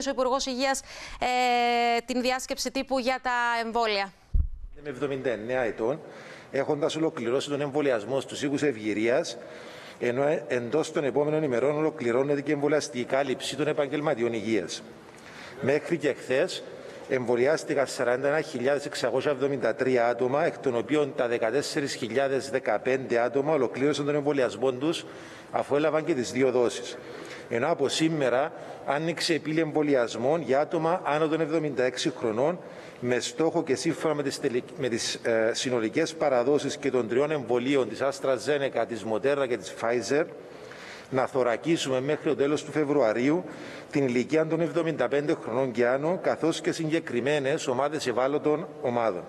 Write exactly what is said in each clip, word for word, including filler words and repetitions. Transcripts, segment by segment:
ο Υπουργός Υγείας ε, την διάσκεψη τύπου για τα εμβόλια. Είμαι εβδομήντα εννέα ετών, έχοντας ολοκληρώσει τον εμβολιασμό στους οίκους ευγυρίας, ενώ εντός των επόμενων ημερών ολοκληρώνεται και η εμβολιαστική κάλυψη των επαγγελματιών υγείας. Μέχρι και χθες εμβολιάστηκαν σαράντα ένα χιλιάδες εξακόσια εβδομήντα τρία άτομα, εκ των οποίων τα δεκατέσσερις χιλιάδες δεκαπέντε άτομα ολοκλήρωσαν τον εμβολιασμό τους αφού έλαβαν και τις δύο δόσεις. Ενώ από σήμερα άνοιξε η πύλη εμβολιασμών για άτομα άνω των εβδομήντα έξι χρονών, με στόχο και σύμφωνα με τις, τελε... με τις ε, συνολικές παραδόσεις και των τριών εμβολίων της AstraZeneca, της Moderna και της Pfizer, να θωρακίσουμε μέχρι το τέλος του Φεβρουαρίου την ηλικία των εβδομήντα πέντε χρονών και άνω, καθώς και συγκεκριμένες ομάδες ευάλωτων ομάδων.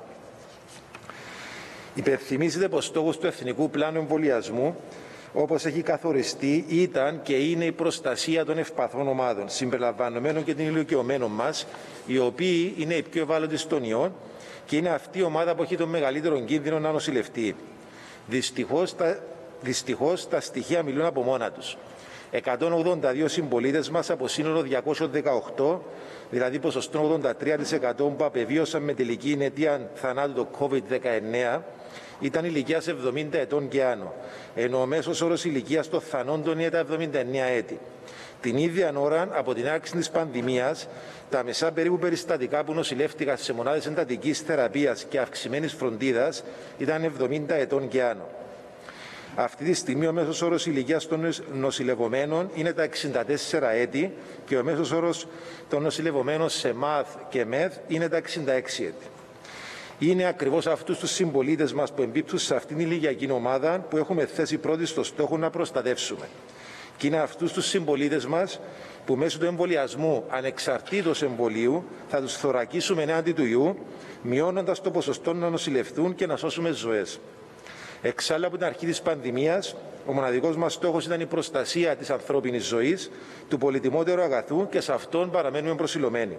Υπενθυμίζεται πως στόχος του Εθνικού Πλάνου Εμβολιασμού, όπως έχει καθοριστεί, ήταν και είναι η προστασία των ευπαθών ομάδων, συμπεριλαμβανομένων και των ηλικιωμένων μας, οι οποίοι είναι οι πιο ευάλωτοι στον ιό και είναι αυτή η ομάδα που έχει τον μεγαλύτερο κίνδυνο να νοσηλευτεί. Δυστυχώς, τα, δυστυχώς, τα στοιχεία μιλούν από μόνα τους. εκατόν ογδόντα δύο συμπολίτες μας από σύνολο διακόσιους δεκαοκτώ, δηλαδή ποσοστό ογδόντα τρία τοις εκατό που απεβίωσαν με τελική αιτία θανάτου το κόβιντ δεκαεννέα, ήταν ηλικίας εβδομήντα ετών και άνω, ενώ ο μέσος όρος ηλικίας των θανόντων είναι τα εβδομήντα εννέα έτη. Την ίδια ώρα, από την άρξη της πανδημίας, τα μεσά περίπου περιστατικά που νοσηλεύτηκαν σε μονάδες εντατικής θεραπείας και αυξημένης φροντίδας ήταν εβδομήντα ετών και άνω. Αυτή τη στιγμή ο μέσος όρος ηλικίας των νοσηλευομένων είναι τα εξήντα τέσσερα έτη και ο μέσος όρος των νοσηλευομένων σε ΜΑΘ και ΜΕΘ είναι τα εξήντα έξι έτη. Είναι ακριβώς αυτούς τους συμπολίτες μας που εμπίπτουν σε αυτήν την ηλικιακή ομάδα που έχουμε θέσει πρώτοι στο στόχο να προστατεύσουμε. Και είναι αυτούς τους συμπολίτες μας που μέσω του εμβολιασμού, ανεξαρτήτως εμβολίου, θα τους θωρακίσουμε ενάντια του ιού, μειώνοντας το ποσοστό να νοσηλευτούν και να σώσουμε ζωές. Εξάλλου, από την αρχή της πανδημίας, ο μοναδικός μας στόχος ήταν η προστασία της ανθρώπινης ζωής, του πολυτιμότερου αγαθού, και σε αυτόν παραμένουμε προσιλωμένοι.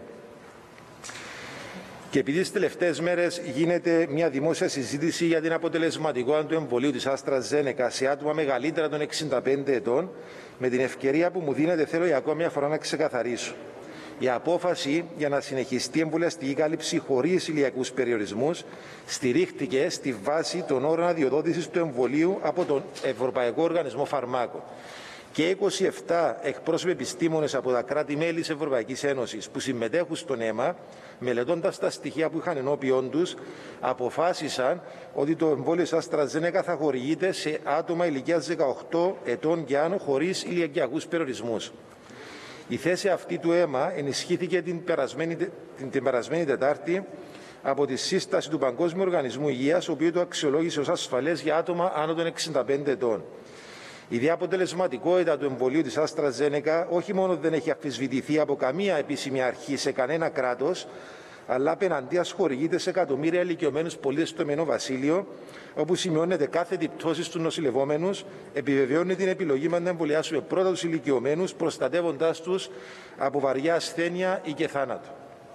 Και επειδή τις τελευταίες μέρες γίνεται μια δημόσια συζήτηση για την αποτελεσματικότητα του εμβολίου της AstraZeneca σε άτομα μεγαλύτερα των εξήντα πέντε ετών, με την ευκαιρία που μου δίνεται θέλω για ακόμη μια φορά να ξεκαθαρίσω. Η απόφαση για να συνεχιστεί η εμβολιαστική κάλυψη χωρίς ηλιακούς περιορισμούς στηρίχτηκε στη βάση των όρων αδειοδότησης του εμβολίου από τον Ευρωπαϊκό Οργανισμό Φαρμάκων. Και είκοσι επτά εκπρόσωποι επιστήμονες από τα κράτη-μέλη της Ευρωπαϊκής Ένωσης που συμμετέχουν στον αίμα, μελετώντας τα στοιχεία που είχαν ενώπιον τους, αποφάσισαν ότι το εμβόλιο της AstraZeneca θα χορηγείται σε άτομα ηλικίας δεκαοκτώ ετών και άνω χωρίς ηλικιακούς περιορισμούς. Η θέση αυτή του αίμα ενισχύθηκε την περασμένη, την, την περασμένη Τετάρτη από τη σύσταση του Παγκόσμιου Οργανισμού Υγείας, ο οποίος το αξιολόγησε ως ασφαλές για άτομα άνω των εξήντα πέντε ετών. Η διαποτελεσματικότητα του εμβολίου της AstraZeneca όχι μόνο δεν έχει αμφισβητηθεί από καμία επίσημη αρχή σε κανένα κράτος, αλλά απέναντίας χορηγείται σε εκατομμύρια ηλικιωμένους πολίτες στο Ηνωμένο Βασίλειο, όπου σημειώνεται κάθετη πτώση στους νοσηλευόμενους, επιβεβαιώνει την επιλογή μας να εμβολιάσουμε πρώτα τους ηλικιωμένους, προστατεύοντάς τους από βαριά ασθένεια ή και θάνατο.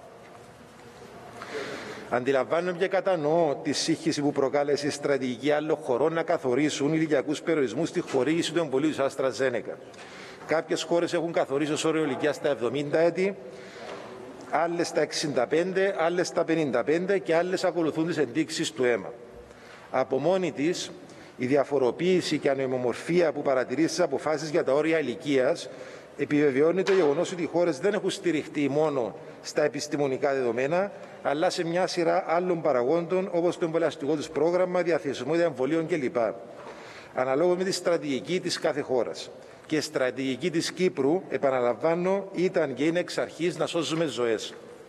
Αντιλαμβάνομαι και κατανοώ τη σύγχυση που προκάλεσε η στρατηγική άλλων χωρών να καθορίσουν ηλικιακούς περιορισμούς στη χορήγηση του εμβολίου της AstraZeneca. Κάποιες χώρες έχουν καθορίσει ως όριο ηλικίας στα εβδομήντα έτη, άλλες στα εξήντα πέντε, άλλες στα πενήντα πέντε και άλλες ακολουθούν τις ενδείξεις του αίμα. Από μόνη της, η διαφοροποίηση και ανοημομορφία που παρατηρεί στις αποφάσεις για τα όρια ηλικίας επιβεβαιώνει το γεγονός ότι οι χώρες δεν έχουν στηριχτεί μόνο στα επιστημονικά δεδομένα, αλλά σε μια σειρά άλλων παραγόντων, όπως το εμβολιαστικό τους πρόγραμμα, διαθεσιμότητα εμβολίων κλπ. Αναλόγως με τη στρατηγική της κάθε χώρας. Και η στρατηγική της Κύπρου, επαναλαμβάνω, ήταν και είναι εξ αρχής να σώζουμε ζωές.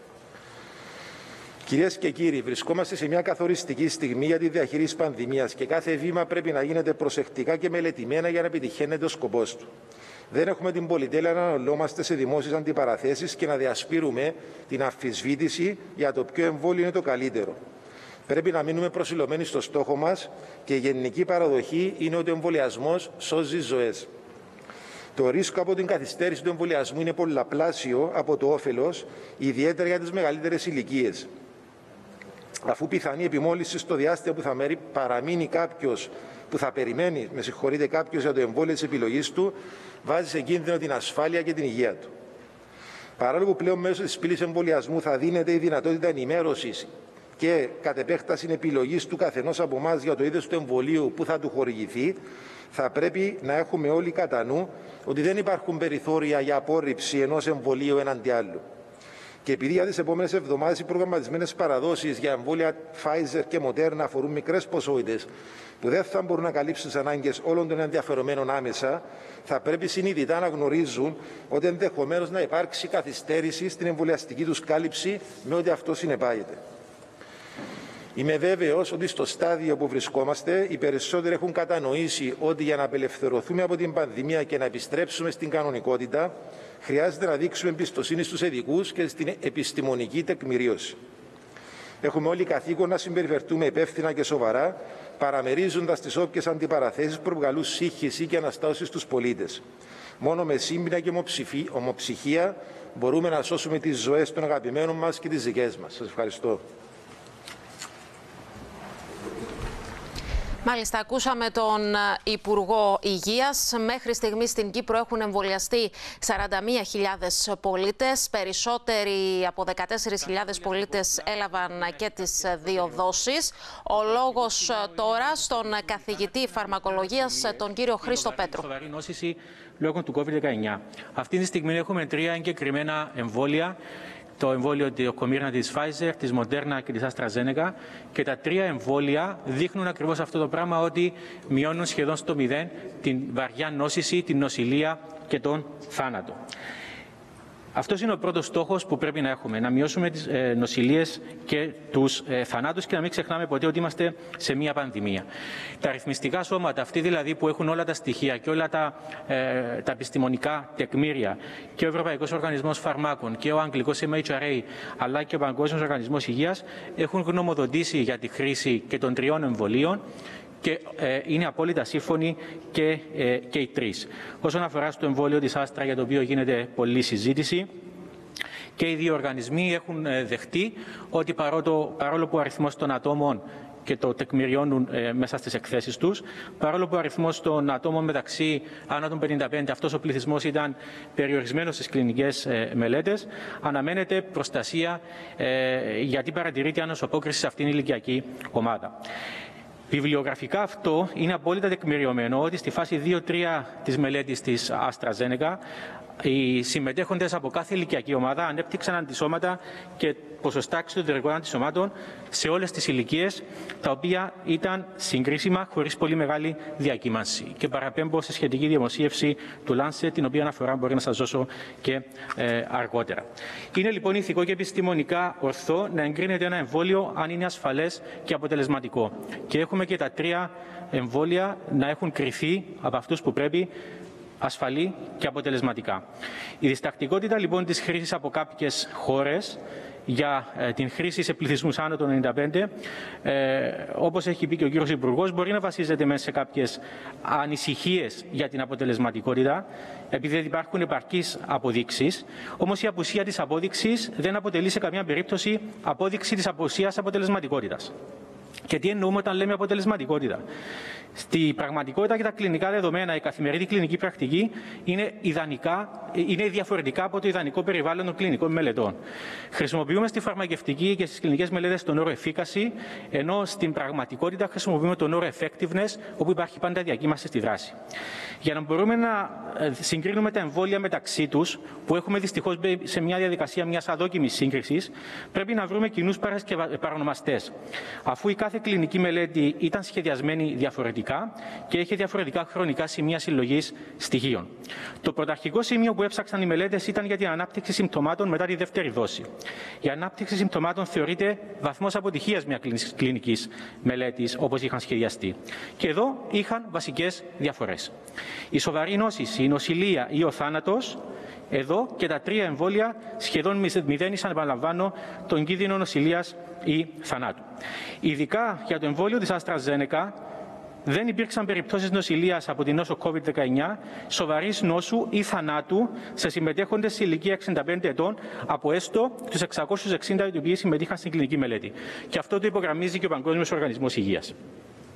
Κυρίες και κύριοι, βρισκόμαστε σε μια καθοριστική στιγμή για τη διαχείριση πανδημίας και κάθε βήμα πρέπει να γίνεται προσεκτικά και μελετημένα για να επιτυχαίνεται ο σκοπός του. Δεν έχουμε την πολυτέλεια να αναλώμαστε σε δημόσιες αντιπαραθέσεις και να διασπείρουμε την αμφισβήτηση για το ποιο εμβόλιο είναι το καλύτερο. Πρέπει να μείνουμε προσιλωμένοι στο στόχο μας και η γενική παραδοχή είναι ότι ο εμβολιασμός σώζει ζωές. Το ρίσκο από την καθυστέρηση του εμβολιασμού είναι πολλαπλάσιο από το όφελος, ιδιαίτερα για τις μεγαλύτερες ηλικίες. Αφού πιθανή επιμόλυνση στο διάστημα που θα μέρει παραμείνει κάποιος που θα περιμένει, με συγχωρείτε, κάποιος για το εμβόλιο της επιλογής του, βάζει σε κίνδυνο την ασφάλεια και την υγεία του. Παρόλο που πλέον μέσω της πύλης εμβολιασμού θα δίνεται η δυνατότητα ενημέρωσης και κατ' επέκταση επιλογής του καθενός από εμάς για το είδος του εμβολίου που θα του χορηγηθεί, θα πρέπει να έχουμε όλοι κατά νου ότι δεν υπάρχουν περιθώρια για απόρριψη ενός εμβολίου έναντι άλλου. Και επειδή για τις επόμενες εβδομάδες οι προγραμματισμένες παραδόσεις για εμβόλια Pfizer και Moderna αφορούν μικρές ποσότητες που δεν θα μπορούν να καλύψουν τις ανάγκες όλων των ενδιαφερομένων άμεσα, θα πρέπει συνειδητά να γνωρίζουν ότι ενδεχομένως να υπάρξει καθυστέρηση στην εμβολιαστική τους κάλυψη με ό,τι αυτό συνεπάγεται. Είμαι βέβαιος ότι στο στάδιο που βρισκόμαστε οι περισσότεροι έχουν κατανοήσει ότι για να απελευθερωθούμε από την πανδημία και να επιστρέψουμε στην κανονικότητα χρειάζεται να δείξουμε εμπιστοσύνη στους ειδικούς και στην επιστημονική τεκμηρίωση. Έχουμε όλοι καθήκον να συμπεριφερθούμε υπεύθυνα και σοβαρά, παραμερίζοντας τις όποιες αντιπαραθέσεις που προκαλούν σύγχυση και αναστάτωση στους πολίτες. Μόνο με σύμπνοια και ομοψυχία μπορούμε να σώσουμε τις ζωές των αγαπημένων μας και τις δικές μας. Σας ευχαριστώ. Μάλιστα, ακούσαμε τον Υπουργό Υγείας. Μέχρι στιγμής στην Κύπρο έχουν εμβολιαστεί σαράντα μία χιλιάδες πολίτες. Περισσότεροι από δεκατέσσερις χιλιάδες πολίτες έλαβαν και τις δύο δόσεις. Ο λόγος τώρα στον καθηγητή φαρμακολογίας, τον κύριο Χρήστο Πέτρου. Σοβαρή νόσηση λόγω του κόβιντ δεκαεννιά. Αυτή τη στιγμή έχουμε τρία εγκεκριμένα εμβόλια. Το εμβόλιο του Comirnaty της Pfizer, της Moderna και της AstraZeneca, και τα τρία εμβόλια δείχνουν ακριβώς αυτό το πράγμα, ότι μειώνουν σχεδόν στο μηδέν την βαριά νόσηση, την νοσηλεία και τον θάνατο. Αυτός είναι ο πρώτος στόχος που πρέπει να έχουμε, να μειώσουμε τις ε, νοσηλίες και τους ε, θανάτους και να μην ξεχνάμε ποτέ ότι είμαστε σε μια πανδημία. Τα αριθμιστικά σώματα, αυτοί δηλαδή που έχουν όλα τα στοιχεία και όλα τα, ε, τα επιστημονικά τεκμήρια, και ο Ευρωπαϊκός Οργανισμός Φαρμάκων και ο Αγγλικός εμ έιτς αρ έι, αλλά και ο Παγκόσμιος Οργανισμός Υγείας, έχουν γνωμοδοτήσει για τη χρήση και των τριών εμβολίων και ε, είναι απόλυτα σύμφωνοι και, ε, και οι τρεις. Όσον αφορά στο εμβόλιο της Άστρα, για το οποίο γίνεται πολλή συζήτηση, και οι δύο οργανισμοί έχουν δεχτεί ότι παρόλο, παρόλο που ο αριθμός των ατόμων, και το τεκμηριώνουν ε, μέσα στις εκθέσεις τους, παρόλο που ο αριθμός των ατόμων μεταξύ άνω των πενήντα πέντε, αυτός ο πληθυσμός ήταν περιορισμένος στις κλινικές ε, μελέτες, αναμένεται προστασία ε, γιατί παρατηρείται ανοσοπόκριση σε αυτήν την ηλικιακή ομάδα. Βιβλιογραφικά αυτό είναι απόλυτα τεκμηριωμένο ότι στη φάση δύο τρία της μελέτης της AstraZeneca οι συμμετέχοντες από κάθε ηλικιακή ομάδα ανέπτυξαν αντισώματα και ποσοστά εξωτερικών αντισωμάτων σε όλες τις ηλικίες, τα οποία ήταν συγκρίσιμα χωρίς πολύ μεγάλη διακύμανση. Και παραπέμπω σε σχετική δημοσίευση του Lancet, την οποία αναφορά μπορεί να σας δώσω και ε, αργότερα. Είναι λοιπόν ηθικό και επιστημονικά ορθό να εγκρίνεται ένα εμβόλιο αν είναι ασφαλές και αποτελεσματικό. Και έχουμε και τα τρία εμβόλια να έχουν κριθεί από αυτούς που πρέπει ασφαλή και αποτελεσματικά. Η διστακτικότητα λοιπόν της χρήσης από κάποιες χώρες για ε, την χρήση σε πληθυσμούς άνω των ενενήντα πέντε, ε, όπως έχει πει και ο κύριος Υπουργός, μπορεί να βασίζεται μέσα σε κάποιες ανησυχίες για την αποτελεσματικότητα, επειδή δεν υπάρχουν επαρκείς αποδείξεις. Όμως η απουσία της απόδειξης δεν αποτελεί σε καμία περίπτωση απόδειξη της απουσίας αποτελεσματικότητας. Και τι εννοούμε όταν λέμε αποτελεσματικότητα? Στη πραγματικότητα και τα κλινικά δεδομένα, η καθημερινή κλινική πρακτική είναι, ιδανικά, είναι διαφορετικά από το ιδανικό περιβάλλον των κλινικών μελετών. Χρησιμοποιούμε στη φαρμακευτική και στις κλινικές μελέτες τον όρο efficacy, ενώ στην πραγματικότητα χρησιμοποιούμε τον όρο effectiveness, όπου υπάρχει πάντα διακύμανση στη δράση. Για να μπορούμε να συγκρίνουμε τα εμβόλια μεταξύ τους, που έχουμε δυστυχώς σε μια διαδικασία μιας αδόκιμης σύγκρισης, πρέπει να βρούμε κοινούς παρονομαστές. Αφού η κάθε κλινική μελέτη ήταν σχεδιασμένη διαφορετικά και είχε διαφορετικά χρονικά σημεία συλλογής στοιχείων. Το πρωταρχικό σημείο που έψαξαν οι μελέτες ήταν για την ανάπτυξη συμπτωμάτων μετά τη δεύτερη δόση. Η ανάπτυξη συμπτωμάτων θεωρείται βαθμός αποτυχίας μια κλινικής μελέτης όπως είχαν σχεδιαστεί. Και εδώ είχαν βασικές διαφορές. Η σοβαρή νόσηση, η νοσηλεία ή ο θάνατος, εδώ και τα τρία εμβόλια σχεδόν μηδένισαν, επαναλαμβάνω, τον κίνδυνο νοσηλείας ή θανάτου. Ειδικά για το εμβόλιο της AstraZeneca, δεν υπήρξαν περιπτώσεις νοσηλείας από την νόσο κόβιντ δεκαεννιά, σοβαρής νόσου ή θανάτου σε συμμετέχοντες σε ηλικία εξήντα πέντε ετών από έστω τους εξακόσιους εξήντα οι οποίοι συμμετείχαν στην κλινική μελέτη. Και αυτό το υπογραμμίζει και ο Παγκόσμιος Οργανισμός Υγείας.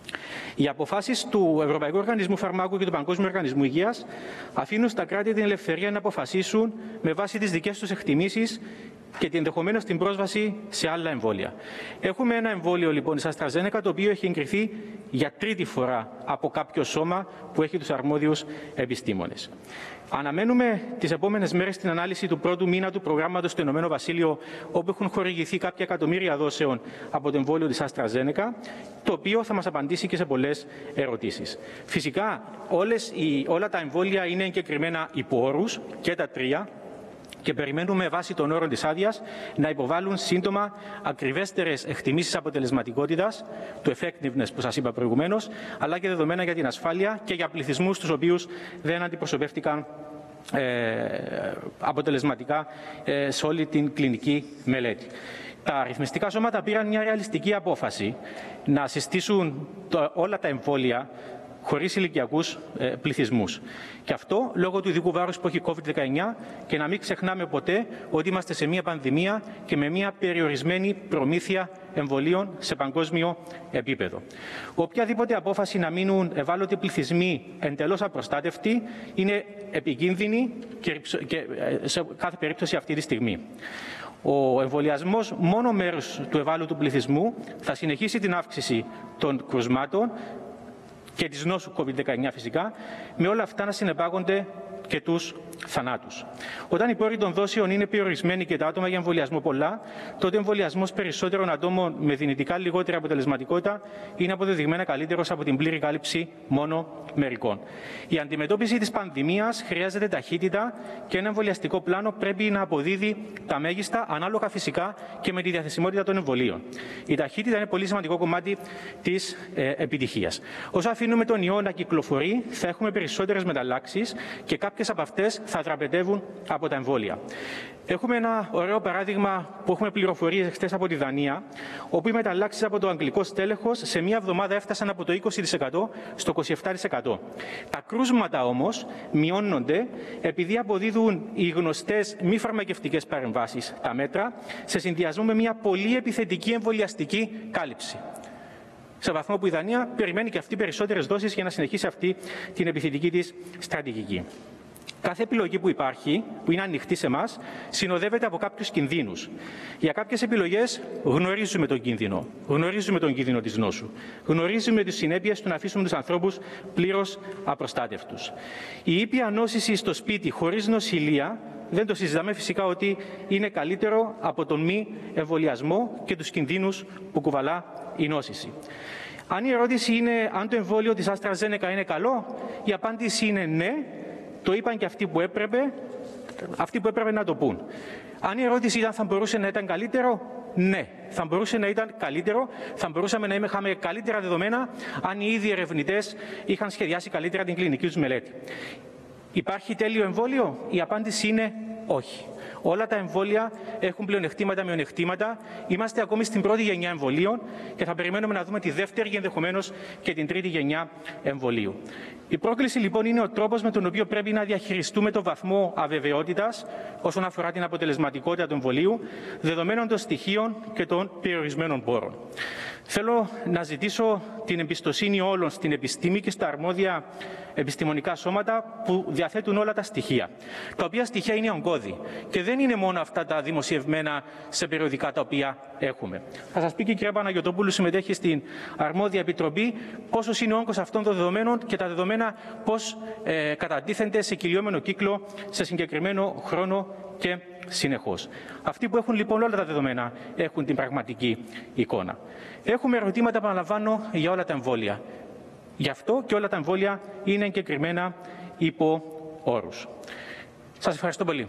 Οι αποφάσεις του Ευρωπαϊκού Οργανισμού Φαρμάκου και του Παγκόσμιου Οργανισμού Υγείας αφήνουν στα κράτη την ελευθερία να αποφασίσουν με βάση τις δικές τους εκτιμήσεις και ενδεχομένως την πρόσβαση σε άλλα εμβόλια. Έχουμε ένα εμβόλιο λοιπόν της AstraZeneca, το οποίο έχει εγκριθεί για τρίτη φορά από κάποιο σώμα που έχει τους αρμόδιους επιστήμονες. Αναμένουμε τις επόμενες μέρες την ανάλυση του πρώτου μήνα του προγράμματος στο Ηνωμένο Βασίλειο, όπου έχουν χορηγηθεί κάποια εκατομμύρια δόσεων από το εμβόλιο της AstraZeneca, το οποίο θα μας απαντήσει και σε πολλές ερωτήσεις. Φυσικά, όλες οι, όλα τα εμβόλια είναι εγκεκριμένα υπό όρους, και τα τρία, και περιμένουμε βάσει των όρων της άδειας να υποβάλουν σύντομα ακριβέστερες εκτιμήσεις αποτελεσματικότητας, του effectiveness που σας είπα προηγουμένως, αλλά και δεδομένα για την ασφάλεια και για πληθυσμούς τους οποίους δεν αντιπροσωπεύτηκαν ε, αποτελεσματικά ε, σε όλη την κλινική μελέτη. Τα αριθμιστικά σώματα πήραν μια ρεαλιστική απόφαση να συστήσουν το, όλα τα εμβόλια χωρίς ηλικιακούς ε, πληθυσμούς. Και αυτό λόγω του ειδικού βάρους που έχει η κόβιντ δεκαεννιά, και να μην ξεχνάμε ποτέ ότι είμαστε σε μια πανδημία και με μια περιορισμένη προμήθεια εμβολίων σε παγκόσμιο επίπεδο. Οποιαδήποτε απόφαση να μείνουν ευάλωτοι πληθυσμοί εντελώς απροστάτευτοι είναι επικίνδυνη και, και σε κάθε περίπτωση αυτή τη στιγμή. Ο εμβολιασμός μόνο μέρους του ευάλωτου πληθυσμού θα συνεχίσει την αύξηση των κρουσμάτων και της νόσου κόβιντ δεκαεννιά φυσικά, με όλα αυτά να συνεπάγονται και τους θανάτους. Όταν οι πόροι των δόσεων είναι περιορισμένοι και τα άτομα για εμβολιασμό πολλά, τότε ο εμβολιασμός περισσότερων ατόμων με δυνητικά λιγότερη αποτελεσματικότητα είναι αποδεδειγμένα καλύτερος από την πλήρη κάλυψη μόνο μερικών. Η αντιμετώπιση της πανδημίας χρειάζεται ταχύτητα και ένα εμβολιαστικό πλάνο πρέπει να αποδίδει τα μέγιστα, ανάλογα φυσικά και με τη διαθεσιμότητα των εμβολίων. Η ταχύτητα είναι πολύ σημαντικό κομμάτι της ε, επιτυχίας. Όσο αφήνουμε τον ιό να κυκλοφορεί, θα έχουμε περισσότερες μεταλλάξεις και κάποιες από αυτές θα δραπετεύουν από τα εμβόλια. Έχουμε ένα ωραίο παράδειγμα που έχουμε πληροφορίες χθες από τη Δανία, όπου οι μεταλλάξεις από το αγγλικό στέλεχος σε μία εβδομάδα έφτασαν από το είκοσι τοις εκατό στο είκοσι επτά τοις εκατό. Τα κρούσματα όμως μειώνονται επειδή αποδίδουν οι γνωστές μη φαρμακευτικές παρεμβάσεις, τα μέτρα, σε συνδυασμό με μια πολύ επιθετική εμβολιαστική κάλυψη. Σε βαθμό που η Δανία περιμένει και αυτή περισσότερες δόσεις για να συνεχίσει αυτή την επιθετική της στρατηγική. Κάθε επιλογή που υπάρχει, που είναι ανοιχτή σε εμάς, συνοδεύεται από κάποιους κινδύνους. Για κάποιες επιλογές γνωρίζουμε τον κίνδυνο. Γνωρίζουμε τον κίνδυνο της νόσου. Γνωρίζουμε τις συνέπειες του να αφήσουμε τους ανθρώπους πλήρως απροστάτευτους. Η ήπια νόσηση στο σπίτι χωρίς νοσηλεία, δεν το συζητάμε φυσικά ότι είναι καλύτερο από τον μη εμβολιασμό και τους κινδύνους που κουβαλά η νόσηση. Αν η ερώτηση είναι αν το εμβόλιο της AstraZeneca είναι καλό, η απάντηση είναι ναι. Το είπαν και αυτοί που έπρεπε, αυτοί που έπρεπε να το πούν. Αν η ερώτηση ήταν θα μπορούσε να ήταν καλύτερο, ναι, θα μπορούσε να ήταν καλύτερο, θα μπορούσαμε να είχαμε καλύτερα δεδομένα αν οι ίδιοι ερευνητές είχαν σχεδιάσει καλύτερα την κλινική τους μελέτη. Υπάρχει τέλειο εμβόλιο? Η απάντηση είναι όχι. Όλα τα εμβόλια έχουν πλεονεκτήματα, μειονεκτήματα. Είμαστε ακόμη στην πρώτη γενιά εμβολίων και θα περιμένουμε να δούμε τη δεύτερη και ενδεχομένως και την τρίτη γενιά εμβολίου. Η πρόκληση λοιπόν είναι ο τρόπος με τον οποίο πρέπει να διαχειριστούμε το βαθμό αβεβαιότητας όσον αφορά την αποτελεσματικότητα του εμβολίου, δεδομένων των στοιχείων και των περιορισμένων πόρων. Θέλω να ζητήσω την εμπιστοσύνη όλων στην επιστήμη και στα αρμόδια επιστημονικά σώματα που διαθέτουν όλα τα στοιχεία, τα οποία στοιχεία είναι ογκώδη και δεν είναι μόνο αυτά τα δημοσιευμένα σε περιοδικά τα οποία έχουμε. Θα σας πει και η κυρία Παναγιωτοπούλου, συμμετέχει στην αρμόδια επιτροπή, πόσος είναι ο όγκος αυτών των δεδομένων και τα δεδομένα πώς ε, κατατίθενται σε κυλιόμενο κύκλο, σε συγκεκριμένο χρόνο και συνεχώς. Αυτοί που έχουν λοιπόν όλα τα δεδομένα έχουν την πραγματική εικόνα. Έχουμε ερωτήματα, επαναλαμβάνω, για όλα τα εμβόλια. Γι' αυτό και όλα τα εμβόλια είναι εγκεκριμένα υπό όρους. Σας ευχαριστώ πολύ.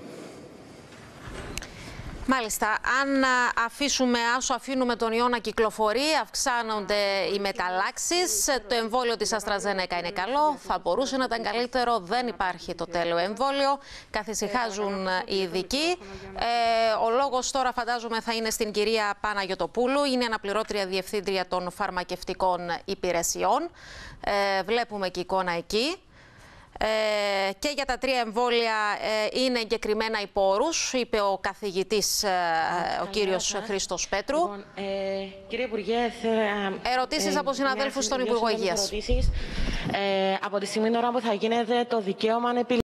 Μάλιστα, αν αφήσουμε, άσο αφήνουμε τον ιό να κυκλοφορεί, αυξάνονται οι μεταλλάξεις. Το εμβόλιο της AstraZeneca είναι καλό, θα μπορούσε να ήταν καλύτερο, δεν υπάρχει το τέλειο εμβόλιο. Καθησυχάζουν οι ειδικοί. Ε, ο λόγος τώρα φαντάζομαι θα είναι στην κυρία Παναγιωτοπούλου, είναι αναπληρώτρια διευθύντρια των φαρμακευτικών υπηρεσιών. Ε, βλέπουμε και εικόνα εκεί. Ε, και για τα τρία εμβόλια ε, είναι εγκεκριμένα υπό όρους, είπε ο καθηγητής, ε, ο κύριος Χρήστος Πέτρου. Λοιπόν, ε, κύριε Υπουργέ, ε, ερωτήσεις ε, από συναδέλφους στον Υπουργό Υγείας. Ε, από τη στιγμή τώρα που θα γίνεται το δικαίωμα επιλογής.